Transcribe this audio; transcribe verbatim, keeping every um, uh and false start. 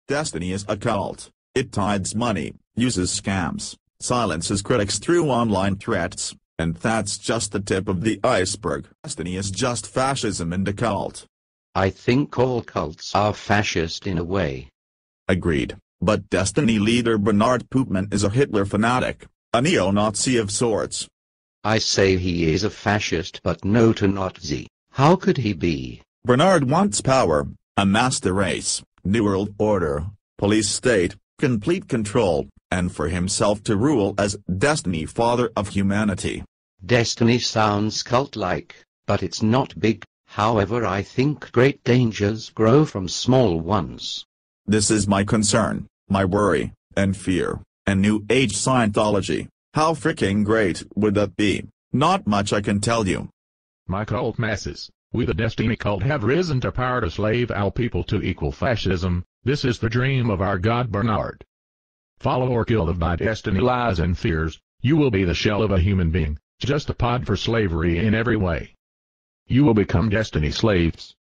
Destiny is a cult. It tides money, uses scams, silences critics through online threats, and that's just the tip of the iceberg. Destiny is just fascism and a cult. I think all cults are fascist in a way. Agreed, but Destiny leader Bernard Koopman is a Hitler fanatic, a neo-Nazi of sorts. I say he is a fascist but no to Nazi. How could he be? Bernard wants power, a master race, new world order, police state, complete control, and for himself to rule as Destiny, father of humanity. Destiny sounds cult-like, but it's not big. However, I think great dangers grow from small ones. This is my concern, my worry, and fear, and New Age Scientology. How freaking great would that be? Not much, I can tell you. My cult masses, we the Destiny cult have risen to power to slave our people to equal fascism. This is the dream of our God Bernard. Follow or kill by Destiny lies and fears. You will be the shell of a human being, just a pod for slavery in every way. You will become Destiny slaves.